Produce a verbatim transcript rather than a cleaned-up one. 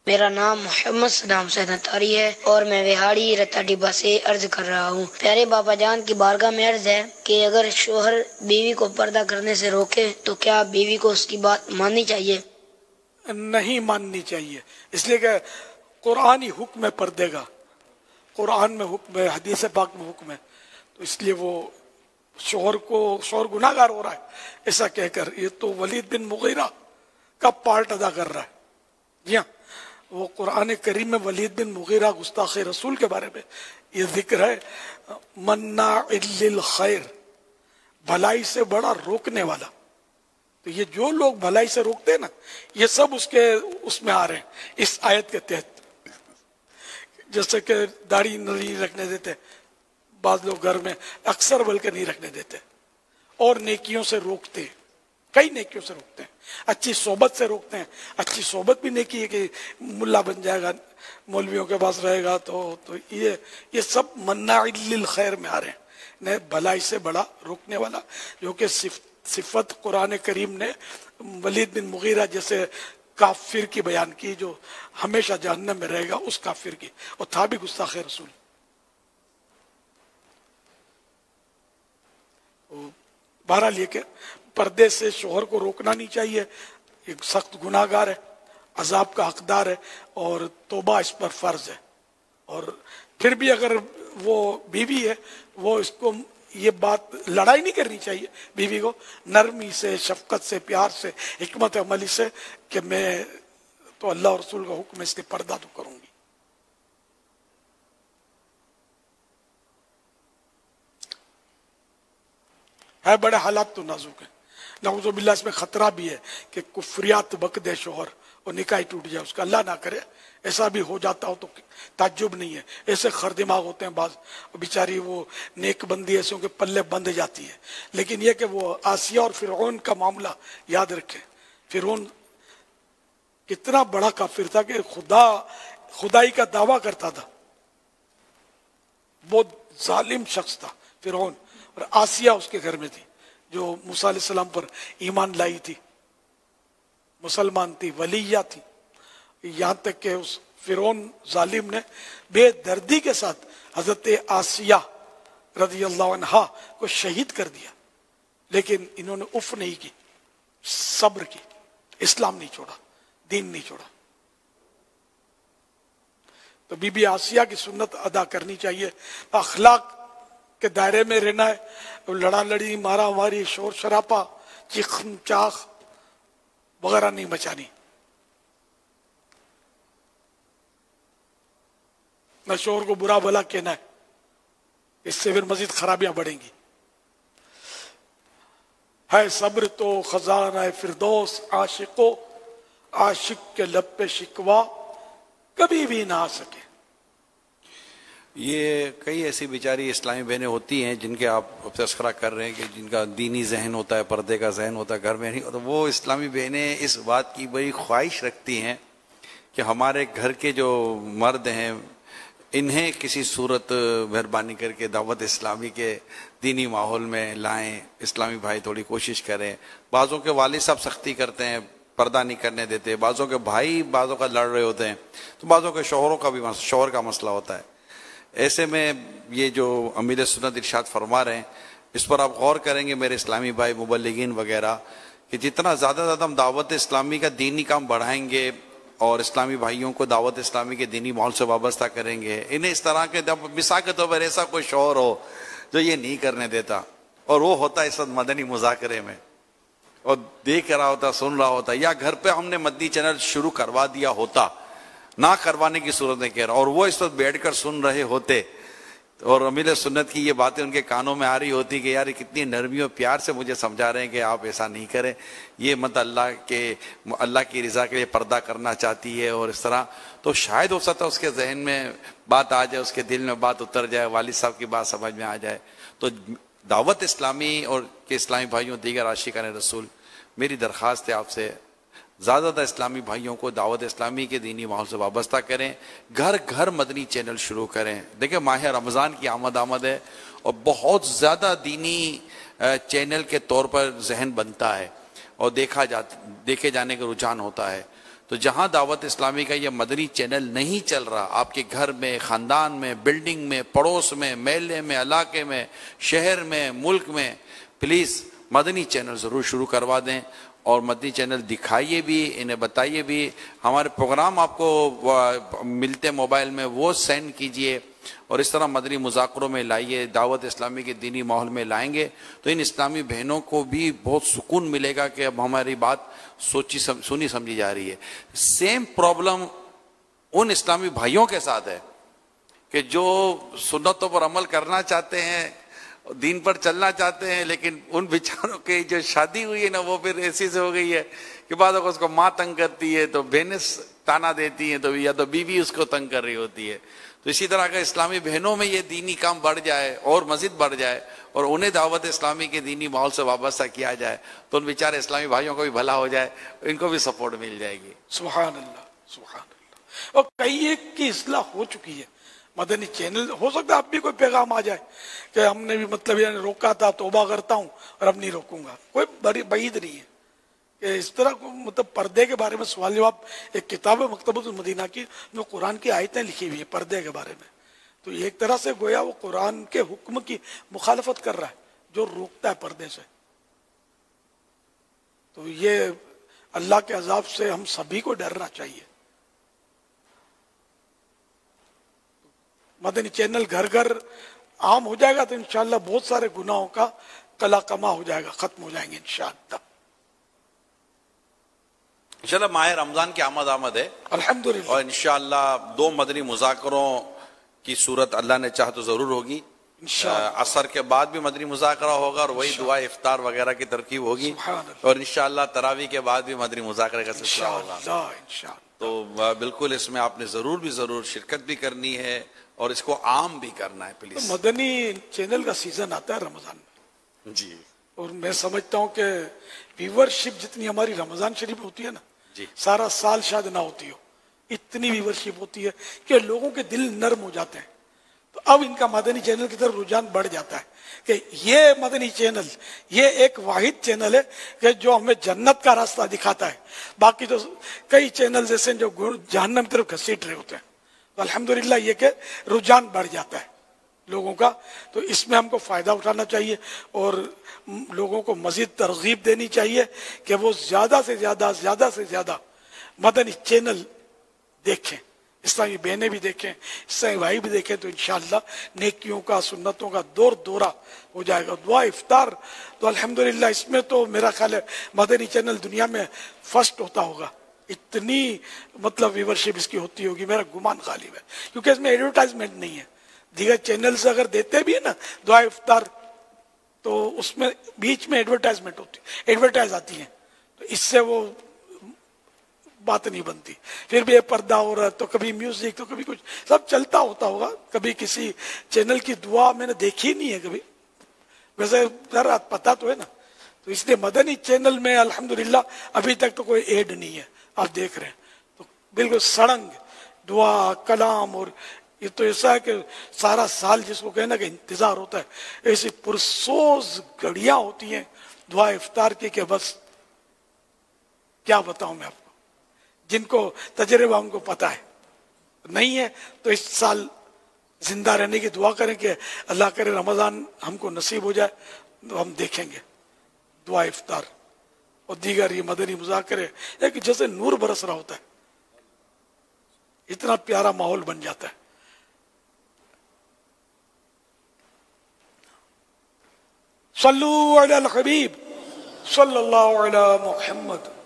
میرا نام محمد صدام سید اتاری ہے اور میں وہاڑی رتا ڈبا سے عرض کر رہا ہوں۔ پیارے بابا جان کی بارگاہ میں عرض ہے کہ اگر شوہر بیوی کو پردہ کرنے سے روکے تو کیا بیوی کو اس کی بات ماننی چاہیے؟ نہیں ماننی چاہیے، اس لیے کہ قرآن ہی حکم ہے پردے کا، قرآن میں حکم ہے، حدیث پاک میں حکم ہے، تو اس لیے وہ شوہر کو شوہر گناہ گار ہو رہا ہے ایسا کہہ کر، یہ تو ولید بن مغیرہ کا پارٹ ادا کر رہا ہے۔ جی ہاں، وہ قرآن کریم میں ولید بن مغیرہ گستاخ رسول کے بارے میں یہ ذکر ہے، مناع للخیر، بھلائی سے بڑا روکنے والا۔ تو یہ جو لوگ بھلائی سے روکتے ہیں نا، یہ سب اس کے اس میں آ رہے ہیں اس آیت کے تحت۔ جیسے کہ داڑھی نہیں رکھنے دیتے بعض لوگ گھر میں، اکثر بلکہ نہیں رکھنے دیتے، اور نیکیوں سے روکتے ہیں، کئی نیکیوں سے روکتے ہیں، اچھی صحبت سے روکتے ہیں۔ اچھی صحبت بھی نیکی ہے کہ ملا بن جائے گا، مولویوں کے پاس رہے گا، تو تو یہ یہ سب مناع للخیر میں آ رہے ہیں، بھلائی سے بڑا روکنے والا، جو کہ صفت قرآن کریم نے ولید بن مغیرہ جیسے کافر کی بیان کی، جو ہمیشہ جہنم میں رہے گا، اس کافر کی، اور تھا بھی گستاخ رسول۔ بہرحال یہ کہ پردے سے شوہر کو روکنا نہیں چاہیے، ایک سخت گناہ گار ہے، عذاب کا حقدار ہے، اور توبہ اس پر فرض ہے۔ اور پھر بھی اگر وہ بیوی ہے، وہ اس کو یہ بات لڑائی نہیں کرنی چاہیے بیوی کو، نرمی سے، شفقت سے، پیار سے، حکمت عملی سے، کہ میں تو اللہ اور رسول کا حکم ہے، اس کے پردہ تو کروں گی۔ ہے بڑے حالات تو نازک ہیں، نعوذ باللہ اس میں خطرہ بھی ہے کہ کفریات بک دے شوہر اور نکاح ٹوٹ جائے، اس کا اللہ نہ کرے ایسا بھی ہو جاتا ہو تو تعجب نہیں ہے۔ ایسے خر دماغ ہوتے ہیں بعض، بیچاری وہ نیک بندی ایسوں کے پلے بندھ جاتی ہے۔ لیکن یہ کہ وہ آسیہ اور فرعون کا معاملہ یاد رکھیں، فرعون کتنا بڑا کافر تھا کہ خدا خدائی کا دعویٰ کرتا تھا، بہت ظالم شخص تھا فرعون، اور آسیہ اس کے گھر میں تھی جو موسیٰ علیہ السلام پر ایمان لائی تھی، مسلمان تھی، ولیہ تھی۔ یہاں تک کہ اس فرعون ظالم نے بے دردی کے ساتھ حضرت آسیہ رضی اللہ عنہا کو شہید کر دیا، لیکن انہوں نے اف نہیں کی، صبر کی، اسلام نہیں چھوڑا، دین نہیں چھوڑا۔ تو بی بی آسیہ کی سنت ادا کرنی چاہیے، اخلاق کے دائرے میں رہنا ہے، لڑا لڑی، مارا ماری، شور شراپا، چیخن چاخ وغیرہ نہیں مچانی، نہ شوہر کو برا بھلا کہنا ہے، اس سے پھر مزید خرابیاں بڑھیں گی۔ ہے صبر تو خزانہ فردوس، عاشقو عاشق کے لب پہ شکوا کبھی بھی نہ آ سکے۔ یہ کئی ایسی بیچاری اسلامی بہنیں ہوتی ہیں جن کے آپ تذکرہ کر رہے ہیں کہ جن کا دینی ذہن ہوتا ہے، پردے کا ذہن ہوتا ہے، گھر میں نہیں ہوتا، وہ اسلامی بہنیں اس بات کی بڑی خواہش رکھتی ہیں کہ ہمارے گھر کے جو مرد ہیں انہیں کسی صورت مہربانی کر کے دعوت اسلامی کے دینی ماحول میں لائیں، اسلامی بھائی تھوڑی کوشش کریں۔ بعضوں کے والد صاحب سختی کرتے ہیں، پردہ نہیں کرنے دیتے، بعضوں کے بھائی بعضوں کا لڑ رہے ہوتے ہیں، تو بعضوں کے شوہروں کا بھی شوہر کا مسئلہ ہوتا ہے۔ ایسے میں یہ جو امیر سنت ارشاد فرما رہے ہیں، اس پر آپ غور کریں گے میرے اسلامی بھائی مبلغین وغیرہ، کہ جتنا زیادہ زیادہ ہم دعوت اسلامی کا دینی کام بڑھائیں گے اور اسلامی بھائیوں کو دعوت اسلامی کے دینی ماحول سے وابستہ کریں گے، انہیں اس طرح کے مثال کے طور پر ایسا کوئی شوہر ہو جو یہ نہیں کرنے دیتا، اور وہ ہوتا ہے اس وقت مدنی مذاکرے میں اور دیکھ رہا ہوتا، سن رہا ہوتا، یا گھر پہ ہم نے مدنی چینل شروع کروا دیا ہوتا، نہ کروانے کی صورت میں کہہ رہا، اور وہ اس وقت بیٹھ کر سن رہے ہوتے، اور امیر سنت کی یہ باتیں ان کے کانوں میں آ رہی ہوتی کہ یار کتنی نرمی اور پیار سے مجھے سمجھا رہے ہیں کہ آپ ایسا نہیں کریں، یہ مت اللہ کے اللہ کی رضا کے لیے پردہ کرنا چاہتی ہے، اور اس طرح، تو شاید ہو سکتا ہے اس کے ذہن میں بات آ جائے، اس کے دل میں بات اتر جائے، والد صاحب کی بات سمجھ میں آ جائے۔ تو دعوت اسلامی اور کہ اسلامی بھائیوں دیگر عاشقان رسول، میری درخواست ہے آپ سے، زیادہ زیادہ اسلامی بھائیوں کو دعوت اسلامی کے دینی ماحول سے وابستہ کریں، گھر گھر مدنی چینل شروع کریں۔ دیکھیں ماہ رمضان کی آمد آمد ہے اور بہت زیادہ دینی چینل کے طور پر ذہن بنتا ہے اور دیکھا جا دیکھے جانے کا رجحان ہوتا ہے، تو جہاں دعوت اسلامی کا یہ مدنی چینل نہیں چل رہا، آپ کے گھر میں، خاندان میں، بلڈنگ میں، پڑوس میں، محلے میں، علاقے میں، شہر میں، ملک میں، پلیز مدنی چینل ضرور شروع کروا دیں، اور مدنی چینل دکھائیے بھی، انہیں بتائیے بھی، ہمارے پروگرام آپ کو ملتے موبائل میں وہ سینڈ کیجئے، اور اس طرح مدنی مذاکروں میں لائیے، دعوت اسلامی کے دینی ماحول میں لائیں گے تو ان اسلامی بہنوں کو بھی بہت سکون ملے گا کہ اب ہماری بات سوچی سنی سمجھی جا رہی ہے۔ سیم پرابلم ان اسلامی بھائیوں کے ساتھ ہے کہ جو سنتوں پر عمل کرنا چاہتے ہیں، دین پر چلنا چاہتے ہیں، لیکن ان بیچاروں کی جو شادی ہوئی ہے نا وہ پھر ایسی سے ہو گئی ہے کہ بعد اس کو ماں تنگ کرتی ہے تو بہنیں تانا دیتی ہیں، تو یا تو بیوی اس کو تنگ کر رہی ہوتی ہے۔ تو اسی طرح کا اسلامی بہنوں میں یہ دینی کام بڑھ جائے اور مزید بڑھ جائے اور انہیں دعوت اسلامی کے دینی ماحول سے وابستہ کیا جائے تو ان بیچارے اسلامی بھائیوں کو بھی بھلا ہو جائے، ان کو بھی سپورٹ مل جائے گی۔ سبحان اللہ، سبحان اللہ۔ اور کئی ایک کی اصلاح ہو چکی ہے مدنی چینل، ہو سکتا ہے اب بھی کوئی پیغام آ جائے کہ ہم نے بھی مطلب یعنی روکا تھا، توبہ کرتا ہوں اور اب نہیں روکوں گا، کوئی بڑی بعید نہیں ہے کہ اس طرح کو مطلب پردے کے بارے میں سوال جواب ایک کتاب ہے مکتبۃ المدینہ کی جو قرآن کی آیتیں لکھی ہوئی ہیں پردے کے بارے میں، تو یہ ایک طرح سے گویا وہ قرآن کے حکم کی مخالفت کر رہا ہے جو روکتا ہے پردے سے۔ تو یہ اللہ کے عذاب سے ہم سبھی کو ڈرنا چاہیے۔ مدنی چینل گھر گھر عام ہو جائے گا تو انشاءاللہ بہت سارے گناہوں کا کلا کما ہو جائے گا، ختم ہو جائیں گے انشاءاللہ۔ انشاءاللہ ماہ رمضان کی آمد آمد ہے الحمدللہ، اور انشاءاللہ دو مدنی مذاکروں کی صورت اللہ نے چاہ تو ضرور ہوگی۔ انشاءاللہ عصر کے بعد بھی مدنی مذاکرہ ہوگا اور وہی دعا افطار وغیرہ کی ترکیب ہوگی، سبحان اللہ، اور انشاءاللہ تراویح کے بعد بھی مدنی مذاکرے کا سلسلہ ہوگا۔ انشاءاللہ انشاءاللہ۔ تو بالکل اس میں آپ نے ضرور بھی ضرور شرکت بھی کرنی ہے اور اس کو عام بھی کرنا ہے پلیز۔ مدنی چینل کا سیزن آتا ہے رمضان میں، جی اور میں سمجھتا ہوں کہ ویورشپ جتنی ہماری رمضان شریف ہوتی ہے نا جی سارا سال شاید نہ ہوتی ہو، اتنی ویورشپ ہوتی ہے کہ لوگوں کے دل نرم ہو جاتے ہیں، تو اب ان کا مدنی چینل کی طرف رجحان بڑھ جاتا ہے کہ یہ مدنی چینل یہ ایک واحد چینل ہے کہ جو ہمیں جنت کا راستہ دکھاتا ہے، باقی تو کئی چینل ایسے جو جہنم کی طرف گھسیٹ رہے ہوتے ہیں۔ تو الحمدللہ یہ کہ رجحان بڑھ جاتا ہے لوگوں کا، تو اس میں ہم کو فائدہ اٹھانا چاہیے اور لوگوں کو مزید ترغیب دینی چاہیے کہ وہ زیادہ سے زیادہ زیادہ سے زیادہ مدنی چینل دیکھیں، اسلامی بہنیں بھی دیکھیں، اسلامی بھائی بھی دیکھیں، تو انشاءاللہ نیکیوں کا سنتوں کا دور دورہ ہو جائے گا۔ دعا افطار تو الحمدللہ اس میں تو میرا خیال ہے مدنی چینل دنیا میں فرسٹ ہوتا ہوگا، اتنی مطلب ویورشپ اس کی ہوتی ہوگی، میرا گمان غالب ہے، کیونکہ اس میں ایڈورٹائزمنٹ نہیں ہے۔ دیگر چینل سے اگر دیتے بھی ہے نا دعا افطار تو اس میں بیچ میں ایڈورٹائزمنٹ ہوتی ایڈورٹائز آتی ہیں، تو اس سے وہ بات نہیں بنتی، پھر بھی یہ پردہ ہو رہا ہے تو کبھی میوزک تو کبھی کچھ سب چلتا ہوتا ہوگا، کبھی کسی چینل کی دعا میں نے دیکھی نہیں ہے کبھی، ویسے ذرا پتا تو ہے نا، تو اس لیے مدنی چینل میں الحمدللہ ابھی تک تو کوئی ایڈ نہیں ہے، آپ دیکھ رہے ہیں تو بالکل سڑنگ دعا کلام، اور یہ تو ایسا ہے کہ سارا سال جس کو کہنا کہ انتظار ہوتا ہے، ایسی پرسوز گھڑیاں ہوتی ہیں دعا افطار کی کہ بس کیا بتاؤں میں آپ کو، جن کو تجربہ ان کو پتا ہے، نہیں ہے تو اس سال زندہ رہنے کی دعا کریں کہ اللہ کرے رمضان ہم کو نصیب ہو جائے تو ہم دیکھیں گے دعا افطار اور دیگر یہ مدنی مذاکرے، ایک جیسے نور برس رہا ہوتا ہے، اتنا پیارا ماحول بن جاتا ہے۔ صلو علی الحبیب صلی اللہ علی محمد۔